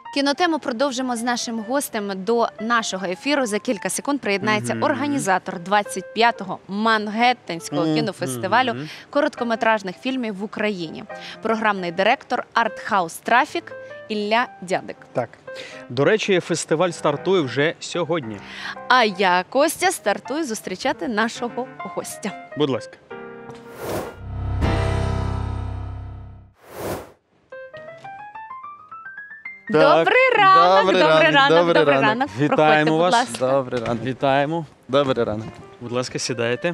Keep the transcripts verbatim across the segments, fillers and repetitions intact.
Кінотему продовжимо з нашим гостем. До нашого ефіру за кілька секунд приєднається Мгм. організатор двадцять п'ятого Мангеттенського Мгм. кінофестивалю короткометражних фільмів в Україні. Програмний директор «Артхаус Трафік» Ілля Дядик. Так. До речі, фестиваль стартує вже сьогодні. А я, Костя, стартую зустрічати нашого гостя. Будь ласка. Так, Добрий ранок, добрий добрий ранок, ранок, добрий добрий ранок. ранок. Вітаємо Проходьте, будь вас. ласка. Добрий ранок. Вітаємо. Добрий ранок. Будь ласка, сідайте.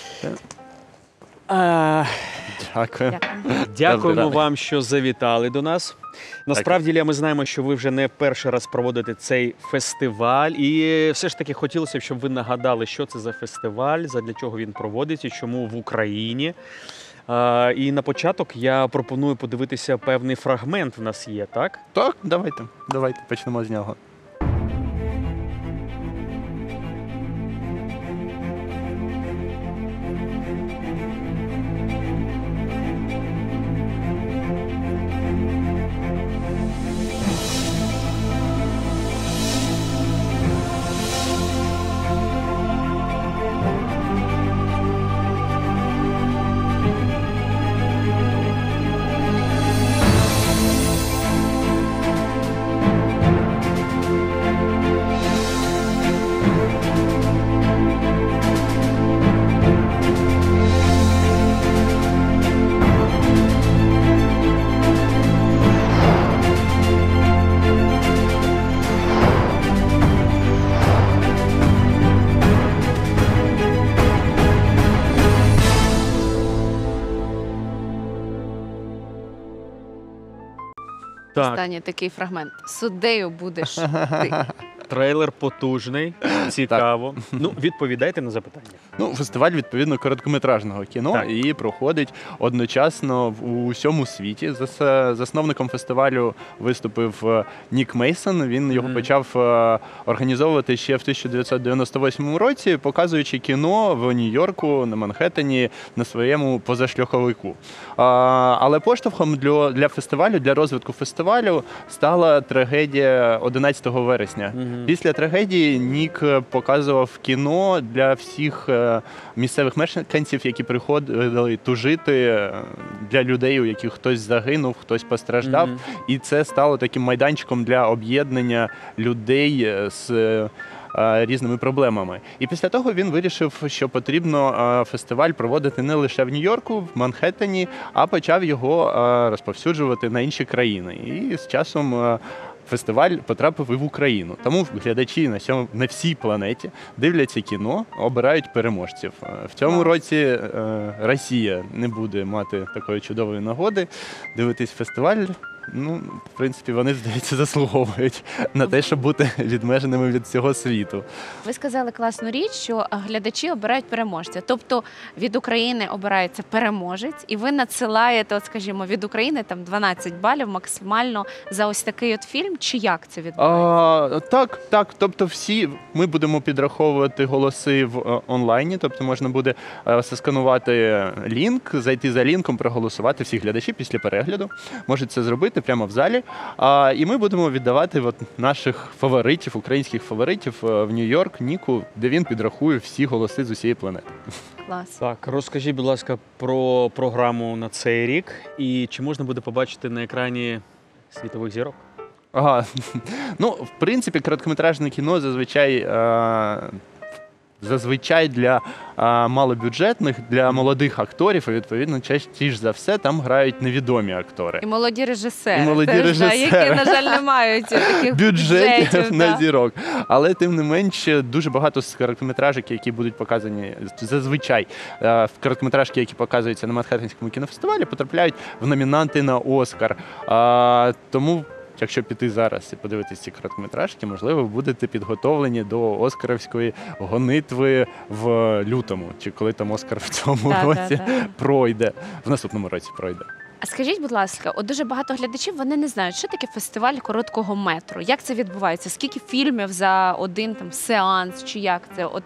А, Дякую. Дякую. Дякуємо ранок. вам, що завітали до нас. Насправді, Ілля, ми знаємо, що ви вже не перший раз проводите цей фестиваль. І все ж таки хотілося б, щоб ви нагадали, що це за фестиваль, задля чого він проводиться, чому в Україні. А, і на початок я пропоную подивитися певний фрагмент в нас є, так? Так, давайте. Давайте почнемо з нього. Так, Останній такий фрагмент. Суддею будеш ти. трейлер потужний, цікаво. Ну, відповідайте на запитання. Ну, фестиваль, відповідно, короткометражного кіно Так. і проходить одночасно в усьому світі. Зас- Засновником фестивалю виступив е, Нік Мейсон. Він його Мгм. почав е, організовувати ще в тисяча дев'ятсот дев'яносто восьмому році, показуючи кіно в Нью-Йорку, на Манхеттені, на своєму позашляховику. А, Але поштовхом для, для фестивалю, для розвитку фестивалю стала трагедія одинадцятого вересня. Мгм. Після трагедії Нік показував кіно для всіх е, місцевих мешканців, які приходили тужити, е, для людей, у яких хтось загинув, хтось постраждав. Мгм. І це стало таким майданчиком для об'єднання людей е, з е, е, різними проблемами. І після того він вирішив, що потрібно е, фестиваль проводити не лише в Нью-Йорку, в Манхеттені, а почав його е, розповсюджувати на інші країни. І з часом е, фестиваль потрапив і в Україну. Тому глядачі на сьому, на всій планеті дивляться кіно, обирають переможців. Е, В цьому Клас. році е, Росія не буде мати такої чудової нагоди дивитись фестиваль. Ну, в принципі, вони, здається, заслуговують на те, щоб бути відмеженими від всього світу. Ви сказали класну річ, що глядачі обирають переможця. Тобто від України обирається переможець, і ви надсилаєте, от скажімо, від України там дванадцять балів максимально за ось такий от фільм, чи як це відбувається? А, так, так. Тобто, всі ми будемо підраховувати голоси в е, онлайні. Тобто, можна буде е, засканувати лінк, зайти за лінком, проголосувати. Всі глядачі після перегляду можуть це зробити прямо в залі. А, і ми будемо віддавати от наших фаворитів, українських фаворитів е, в Нью-Йорк, Ніку, де він підрахує всі голоси з усієї планети. Клас. Так, розкажіть, будь ласка, про програму на цей рік і чи можна буде побачити на екрані світових зірок? Ага. Ну, в принципі, короткометражне кіно зазвичай, е, зазвичай для е, малобюджетних, для молодих акторів, і, відповідно, частіше за все там грають невідомі актори. І молоді режисери, І молоді теж, да, режисери. які, на жаль, не мають таких Бюджетів бюджетів. на да. зірок. Але тим не менш, дуже багато з короткометражок, які будуть показані зазвичай, е, в короткометражки, які показуються на Манхеттенському кінофестивалі, потрапляють в номінанти на Оскар. А, тому якщо піти зараз і подивитися ці короткометражки, можливо, ви будете підготовлені до оскарівської гонитви в лютому, чи коли там Оскар в цьому Да, да, році да. пройде, в наступному році пройде. А скажіть, будь ласка, от дуже багато глядачів, вони не знають, що таке фестиваль короткого метру. Як це відбувається? Скільки фільмів за один там сеанс, чи як це? От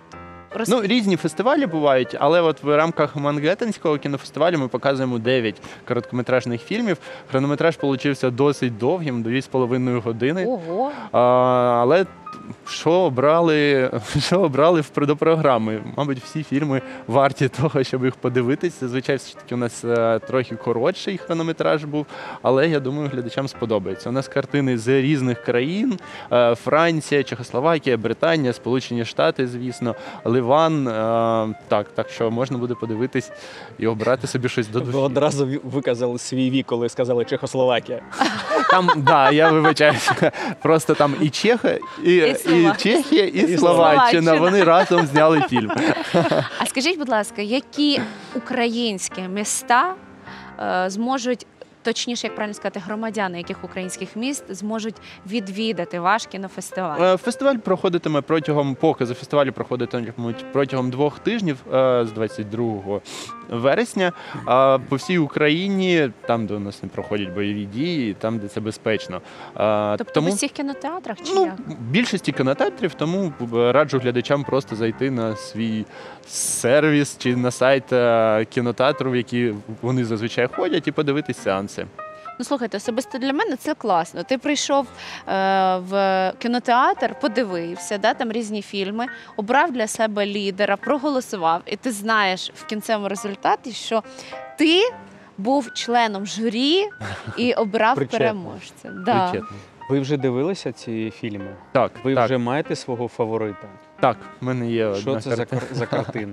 Роз... Ну, різні фестивалі бувають, але от в рамках Мангеттенського кінофестивалю ми показуємо дев'ять короткометражних фільмів. Хронометраж получився досить довгим, дві з половиною години. Ого! А, але що обрали, що обрали в- до програми? Мабуть, всі фільми варті того, щоб їх подивитися. Зазвичай все ж таки у нас е, трохи коротший хронометраж був, але я думаю, глядачам сподобається. У нас картини з різних країн: е, Франція, Чехословакія, Британія, Сполучені Штати, звісно, Ливан. Е, так, так що можна буде подивитись і обрати собі щось до Ви душі. одразу ві- виказали свій вік, коли сказали Чехословакія. Там, да, я вибачаюся. Просто там і Чехи, і, І і, Слова- Чехія, і, І Словаччина. Словаччина. Вони разом зняли фільм. А скажіть, будь ласка, які українські міста е, зможуть, точніше, як правильно сказати, громадяни яких українських міст зможуть відвідати ваш кінофестиваль? Е, Фестиваль проходитиме протягом покази фестивалю проходитимуть протягом двох тижнів е, з двадцять другого вересня. А по всій Україні, там, де у нас не проходять бойові дії, там, де це безпечно. Е, Тобто в усіх кінотеатрах чи Ну, як? більшості кінотеатрів, тому е, раджу глядачам просто зайти на свій сервіс чи на сайт е, кінотеатру, в які вони зазвичай ходять, і подивитись сеанси. Ну, слухайте, особисто для мене це класно. Ти прийшов е, в кінотеатр, подивився, да, там різні фільми, обрав для себе лідера, проголосував, і ти знаєш в кінцевому результаті, що ти був членом журі і обрав Причетний. переможця. Да. Причетний. Ви вже дивилися ці фільми? Так, Ви так, вже маєте свого фаворита? так, в мене є Що одна це за, картина. кар- за картина?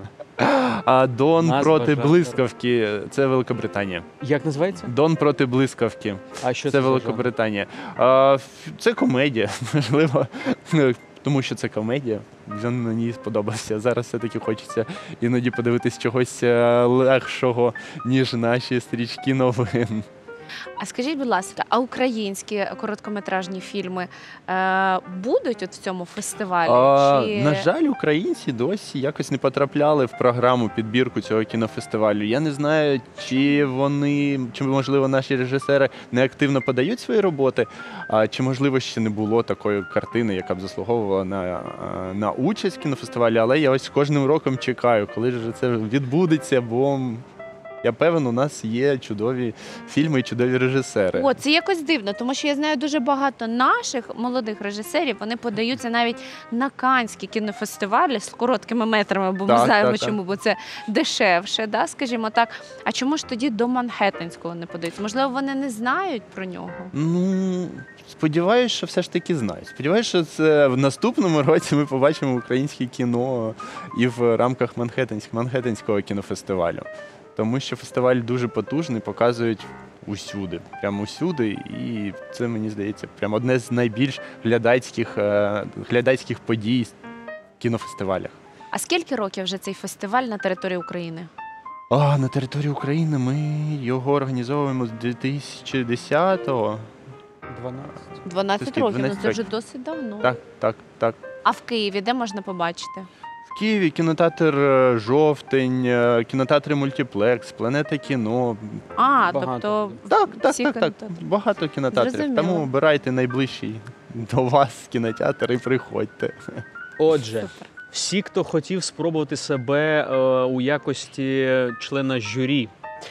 А Дон Назва проти жанру. блискавки це Великобританія. Як називається? Дон проти блискавки А що це це за жанр? Великобританія. А, ф- це комедія, можливо, тому що це комедія. Він мені сподобався. Зараз все-таки хочеться іноді подивитись чогось е, легшого, ніж наші стрічки новин. А скажіть, будь ласка, а українські короткометражні фільми е, будуть от в цьому фестивалі? А, Чи... На жаль, українці досі якось не потрапляли в програму підбірку цього кінофестивалю. Я не знаю, чи вони, чи можливо наші режисери не активно подають свої роботи, а чи можливо ще не було такої картини, яка б заслуговувала на, на участь в кінофестивалі. Але я ось кожним роком чекаю, коли ж це відбудеться, бо я певен, у нас є чудові фільми і чудові режисери. О, це якось дивно, тому що я знаю дуже багато наших молодих режисерів, вони подаються навіть на Канські кінофестивалі з короткими метрами, бо ми Так, знаємо, так, так. чому, бо це дешевше, да, скажімо так. А чому ж тоді до Манхеттенського не подаються? Можливо, вони не знають про нього? Ну, сподіваюсь, що все ж таки знають. Сподіваюсь, що це в наступному році ми побачимо українське кіно і в рамках Манхеттенськ- Манхеттенського кінофестивалю. Тому що фестиваль дуже потужний, показують усюди, прямо усюди, і це, мені здається, прямо одне з найбільш глядацьких, е, глядацьких подій в кінофестивалях. А скільки років вже цей фестиваль на території України? А на території України ми його організовуємо з дві тисячі десятого. дванадцять. дванадцять Скільки? років, ну дванадцять це вже років. досить давно. Так, так, так. А в Києві де можна побачити? В Києві кінотеатр е, «Жовтень», е, кінотеатри «Мультиплекс», «Планета кіно». А, Багато. тобто Так, так, Всі так, так. кінотеатри. Багато кінотеатрів. Зрозуміло. Тому обирайте найближчий до вас кінотеатр і приходьте. Отже, супер. всі, хто хотів спробувати себе е, у якості члена журі,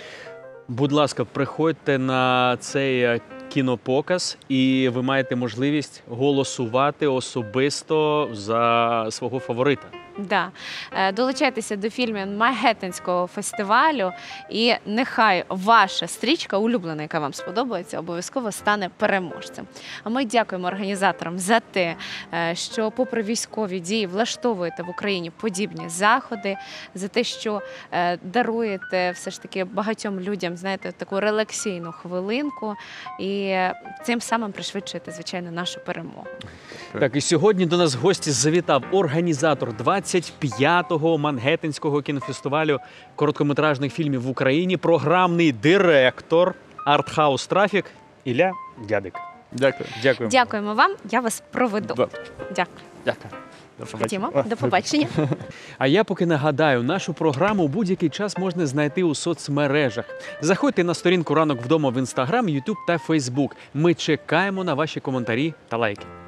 будь ласка, приходьте на цей е, кінопоказ, і ви маєте можливість голосувати особисто за свого фаворита. Да. Е, Долучайтеся до фільмів Манхеттенського фестивалю, і нехай ваша стрічка, улюблена, яка вам сподобається, обов'язково стане переможцем. А ми дякуємо організаторам за те, е, що попри військові дії влаштовуєте в Україні подібні заходи, за те, що е, даруєте все ж таки багатьом людям, знаєте, таку релаксійну хвилинку, і цим самим пришвидшуєте, звичайно, нашу перемогу. Так, і сьогодні до нас в гості завітав організатор двадцять п'ятого Манхеттенського кінофестивалю короткометражних фільмів в Україні, програмний директор Артхаус Трафік Ілля Дядик. Дякую. Дякую. Дякуємо вам, я вас проведу. Да. Дякую. Дякую. До побачення. Ходімо, до побачення. А я поки нагадаю, нашу програму у будь-який час можна знайти у соцмережах. Заходьте на сторінку «Ранок вдома» в Інстаграм, Ютуб та Фейсбук. Ми чекаємо на ваші коментарі та лайки.